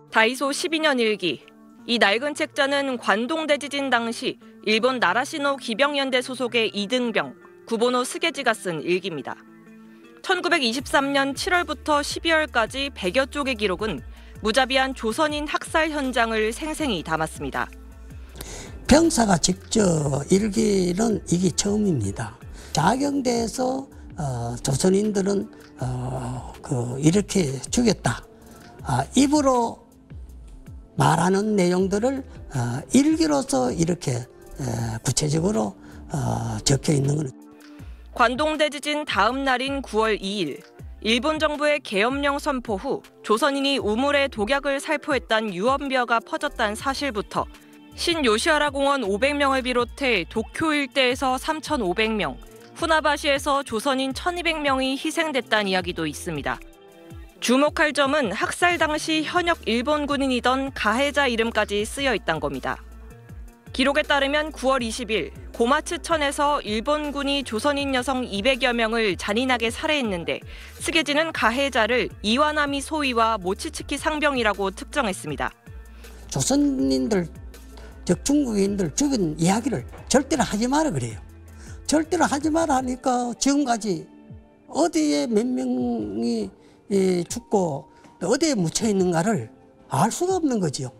다이소 12년 일기. 이 낡은 책자는 관동 대지진 당시 일본 나라시노 기병연대 소속의 이등병, 구본호 스게지가 쓴 일기입니다. 1923년 7월부터 12월까지 100여 쪽의 기록은 무자비한 조선인 학살 현장을 생생히 담았습니다. 병사가 직접 일기는 이게 처음입니다. 자경대에서 조선인들은 이렇게 죽였다. 입으로 말하는 내용들을 일기로서 이렇게 구체적으로 적혀 있는 것. 관동 대지진 다음 날인 9월 2일, 일본 정부의 계엄령 선포 후 조선인이 우물에 독약을 살포했다는 유언비어가 퍼졌다는 사실부터 신요시하라 공원 500명을 비롯해 도쿄 일대에서 3,500명, 후나바시에서 조선인 1,200명이 희생됐다는 이야기도 있습니다. 주목할 점은 학살 당시 현역 일본 군인이던 가해자 이름까지 쓰여 있다는 겁니다. 기록에 따르면 9월 20일 고마츠천에서 일본군이 조선인 여성 200여 명을 잔인하게 살해했는데 스게지는 가해자를 이와나미 소위와 모치츠키 상병이라고 특정했습니다. 조선인들, 즉 중국인들 죽인 이야기를 절대로 하지 마라 그래요. 절대로 하지 마라 하니까 지금까지 어디에 몇 명이 죽고 어디에 묻혀 있는가를 알 수가 없는 거지요.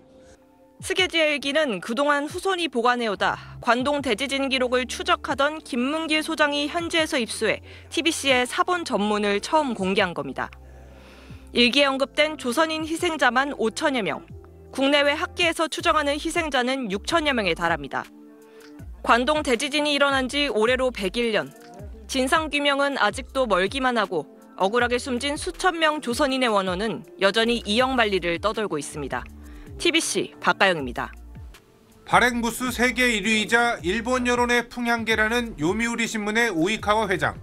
스게지의 일기는 그동안 후손이 보관해오다 관동 대지진 기록을 추적하던 김문길 소장이 현지에서 입수해 TBC의 사본 전문을 처음 공개한 겁니다. 일기에 언급된 조선인 희생자만 5천여 명, 국내외 학계에서 추정하는 희생자는 6천여 명에 달합니다. 관동 대지진이 일어난 지 올해로 101년, 진상규명은 아직도 멀기만 하고 억울하게 숨진 수천 명 조선인의 원혼은 여전히 이영만리를 떠돌고 있습니다. TBC 박가영입니다. 발행부수 세계 1위이자 일본 여론의 풍향계라는 요미우리 신문의 오이카와 회장.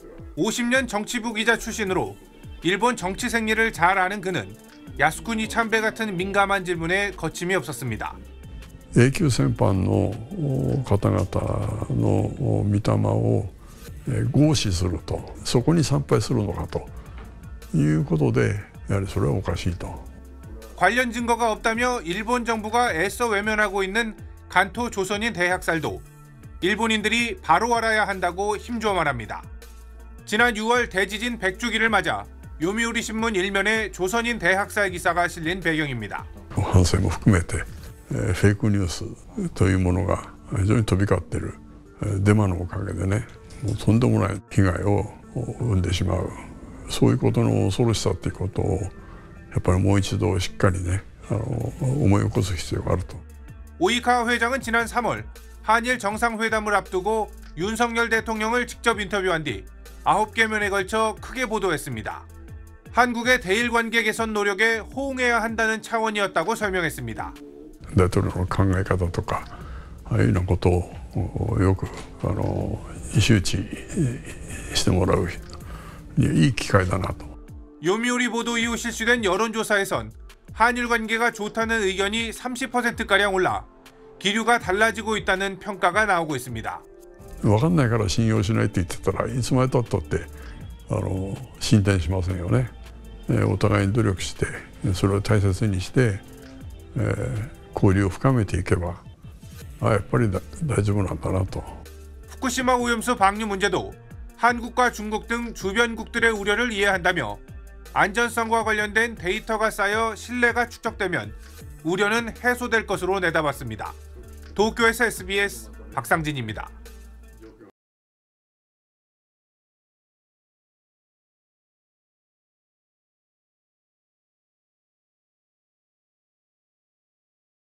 50년 정치부 기자 출신으로 일본 정치 생리를 잘 아는 그는 야스쿠니 참배 같은 민감한 질문에 거침이 없었습니다. 永久戦犯の方々の御霊を合祀すると、そこに参拝するのかということで、やはりそれはおかしいと。 관련 증거가 없다며 일본 정부가 애써 외면하고 있는 간토 조선인 대학살도 일본인들이 바로 알아야 한다고 힘주어 말합니다. 지난 6월 대지진 100주기를 맞아 요미우리 신문 일면에 조선인 대학살 기사가 실린 배경입니다. 反省も含めてフェイクニュースというものが非常に飛び交っているデマのおかげでね、もうとんでもない被害を生んでしまう、そういうことの恐ろしさということをやっぱりもう一度しっかりね思い起こす必要があると。 오이카 회장은 지난 3월 한일 정상회담을 앞두고 윤석열 대통령을 직접 인터뷰한 뒤 9개 면에 걸쳐 크게 보도했습니다. 한국의 대일 관계 개선 노력에 호응해야 한다는 차원이었다고 설명했습니다. 大統領の考え方とかああいうようなことをよく周知してもらういい機会だなと。 요미우리 보도 이후 실시된 여론조사에선 한일 관계가 좋다는 의견이 30%가량 올라 기류가 달라지고 있다는 평가가 나오고 있습니다. 分かんないから信用しないって言ってたらいつまでたったって進展しませんよね。お互いに努力してそれを大切にして交流を深めていけばやっぱり大丈夫なんだなと。 후쿠시마 오염수 방류 문제도 한국과 중국 등 주변국들의 우려를 이해한다며 안전성과 관련된 데이터가 쌓여 신뢰가 축적되면 우려는 해소될 것으로 내다봤습니다. 도쿄에서 SBS 박상진입니다.